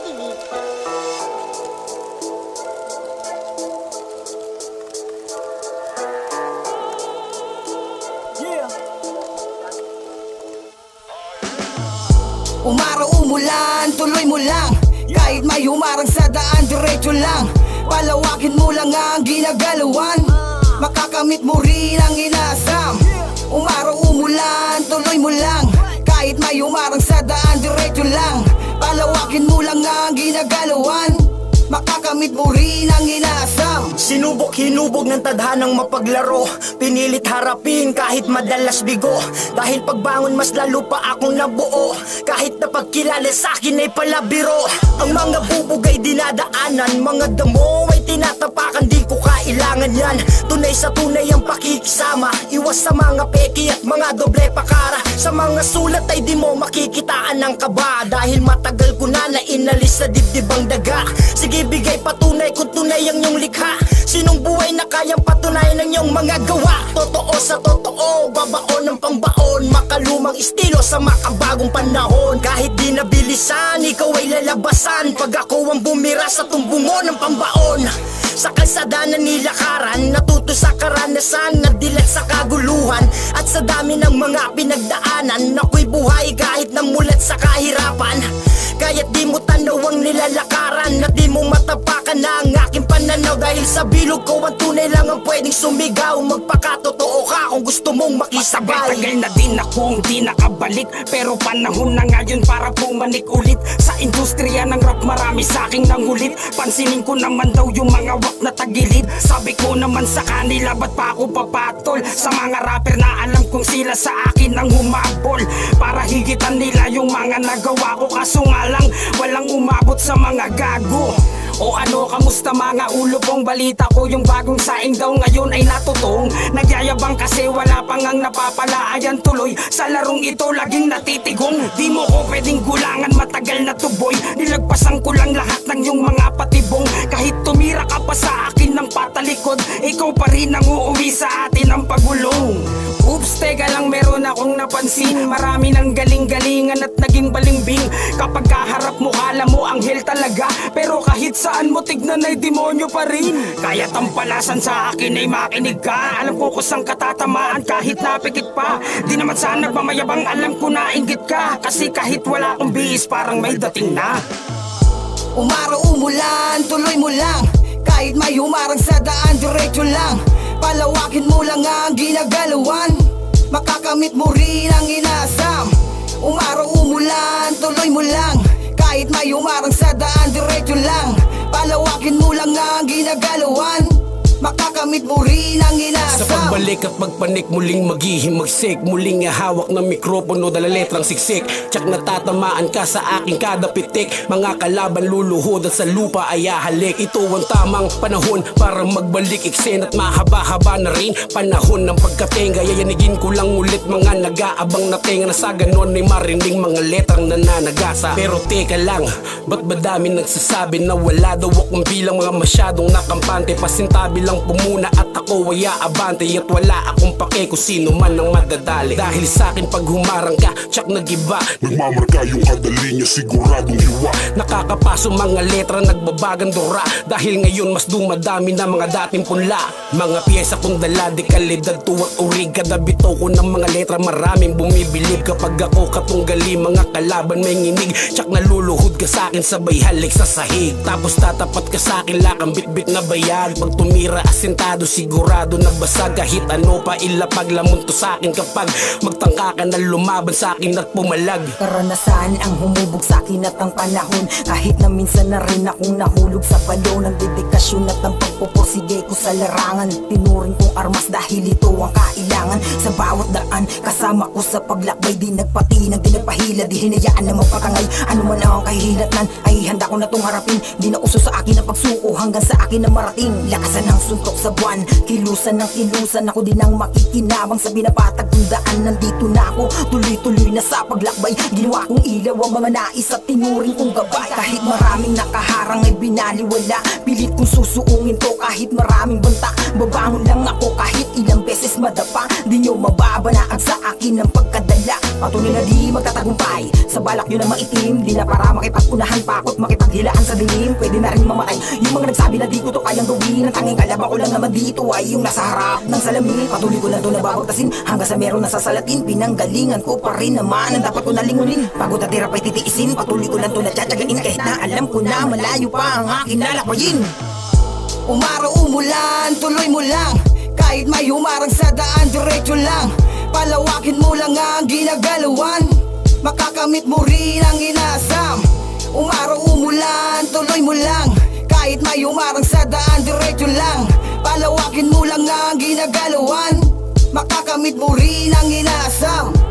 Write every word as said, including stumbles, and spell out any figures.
Umaraw umulan, tuloy mo lang. Kahit may humarang sa daan, diretso lang. Palawakin mo lang ang ginagalawan. Makakamit mo rin ang inaasam. Umaraw umulan, tuloy mo lang. Kahit may humarang sa daan, diretso lang. Palawakin mo lang ang ginagalawan. Makakamit mo rin ang inaasam. Sinubok hinubog ng tadhanang mapaglaro. Pinilit harapin kahit madalas bigo. Dahil pagbangon mas lalo pa akong nabuo. Kahit na pagkilala sa'kin ay palabiro. Ang mga bubog ay dinadaanan. Mga damo ay tinatapakan, di ko kailangan yan. Tunay sa tunay ang pakikisama. Iwas sa mga peki at mga doble pakara. Sa mga sulat ay di mo makikitaan ng kaba. Dahil matagal ko na na inalis sa dibdibang daga. Sige bigay patunay kung tunay ang iyong likha. Sinong buhay na kayang patunayan ng iyong mga gawa? Totoo sa totoo, babaon ng pangbaon. Makalumang estilo sa makabagong panahon. Kahit di nabilisan, ikaw ay lalabasan. Pag ako ang bumira sa tumbungon ng pambaon. Sa kalsada na nilakaran, natuto sa karanasan, nagdilat sa kaguluhan. At sa dami ng mga pinagdaanan, ako'y buhay kahit namulat sa kahirapan. Kaya't di mo tanaw ang nilalakaran, at di mo matapakan na ang aking pananaw. Dahil sa bilog ko ang tunay lang ang pwedeng sumigaw. Magpakatotoo ka kung gusto mong makisabay. Tagal na din akong di nakabalik, pero panahon na ngayon para pumanik ulit. Sa industriya ng rap marami sa'king nangulit. Pansinin ko naman daw yung mga wak na tagilid. Sabi ko naman sa kanila, ba't pa ako papatol? Sa mga rapper na alam kong sila sa akin ang humabol, para higitan nila yung mga nagawa ko. Kaso nga lang, walang umabot sa mga gago. O ano, kamusta mga ulo pong? Balita ko yung bagong saing daw ngayon ay natutong. Nagyayabang kasi wala pang ang napapalaayan tuloy. Sa larong ito laging natitigong. Di mo ko pwedeng gulangan, matagal na tuboy. Nilagpasan ko lang lahat ng yung mga patibong. Kahit tumira ka pa sa akin ng patalikod, ikaw pa rin ang uuwi sa atin ang pagulong. Oops, teka lang, meron akong napansin. Marami ng galing-galingan at naging balimbing. Kapag kaharap mo, kala mo anghel talaga, pero kahit saan mo tignan ay demonyo pa rin. Kaya tampalasan sa akin ay makinig ka. Alam ko kusang katatamaan kahit napikit pa. Di naman sana pamayabang, alam ko na inggit ka. Kasi kahit wala akong bihis, parang may dating na. Umaraw umulan, tuloy mo lang. Kahit may humarang sa daan, diretso lang. Palawakin mo lang ang ginagalawan. Makakamit mo rin ang inaasam. Umaraw umulan, tuloy mo lang. Kahit may humarang sa daan, diretso lang. Palawakin mo lang ang ginagalawan. Makakamit mo rin ang inasam. Sa pagbalik at pagpanik, muling maghihimagsik. Muling hawak ng mikropono, dala letrang siksik. Tsak natatamaan ka sa aking kada pitik. Mga kalaban luluhod at sa lupa ay ahalik. Ito ang tamang panahon para magbalik iksen. At mahaba-haba na rin panahon ng pagkatenga. Yayanigin ko lang ulit mga nag-aabang na tenga, na sa ganon ay marinig mga letrang nananagasa. Pero teka lang, ba't ba dami nagsasabi na wala daw akong bilang? Mga masyadong nakampante, pasintabi lang pumuna at ako ay aabante. At wala akong pake kung sino man ang madadali. Dahil sa akin pag humarang ka, tsak nagiba. Nagmamarka yung kadali niya, siguradong hiwa. Nakakapaso mga letra, nagbabagang dura. Dahil ngayon mas dumadami na mga dating punla. Mga pyesa kong dala, di kalidad tuwat urig. Kada bitaw ko ng mga letra, maraming bumibilib. Kapag ako katunggali, mga kalaban may nginig. Tsak naluluhod ka sa akin, sabay halik sa sahig. Tapos tatapat ka sa akin, lakang bit-bit na bayag. Pag tumira asintado, sigurado nagbasag. Kahit ano pa ilapag, lamon to sa akin kapag magtangka ka na lumaban sa akin at pumalag. Karanasan ang humubog sa akin at ang panahon. Kahit na minsan na rin akong nahulog sa balon. Ang dedikasyon at ang pagpupursige ko sa larangan. Tinuring kong armas dahil ito ang kailangan. Sa bawat daan, kasama ko sa paglakbay. Di nagpatinag, di nagpahila, di hinayaan na magpatangay. Ano man ang kahilatnan, ay handa ko na itong harapin. Di na uso sa akin ang pagsuko hanggang sa akin na marating. Lakasan ng suntok sa buwan, kilusan ng kilusan. Ako din ang makikinabang sa binapatag kong daan. Nandito na ako, tuloy-tuloy na sa paglakbay. Ginawa kong ilaw ang mga nais at tinuring kong gabay. Kahit maraming nakaharang ay binaliwala, pilit kong susuungin to kahit maraming banta. Babangon lang ako kahit ilang beses mas madapa. Di nyo mababanaag sa akin ng pagkadala. Patuloy na di magtatagumpay sa balak nyo na maitim. Di na para makipag-unahan pa ako't makipaghilaan sa dilim. Pwede na rin mamatay yung mga nagsabi na di ko to kayang gawin. Ang tanging kalaban ko lang naman dito ay yung nasa harap ng salamin. Patuloy ko lang to nababagtasin hanggang sa meron na sasalatin. Pinanggalingan ko pa rin naman ang dapat ko nalingunin. Pagod at hirap ay titiisin. Patuloy ko lang to natsatsagain kahit na alam ko na malayo pa ang aking lalakbayin. Umaraw umulan, tuloy mo lang. Kahit may humarang sa daan, diretso lang. Palawakin mo lang ang ginagalawan. Makakamit mo rin ang inaasam. Umaraw umulan, tuloy mo lang. Kahit may humarang sa daan, diretso lang. Palawakin mo lang ang ginagalawan. Makakamit mo rin ang inaasam.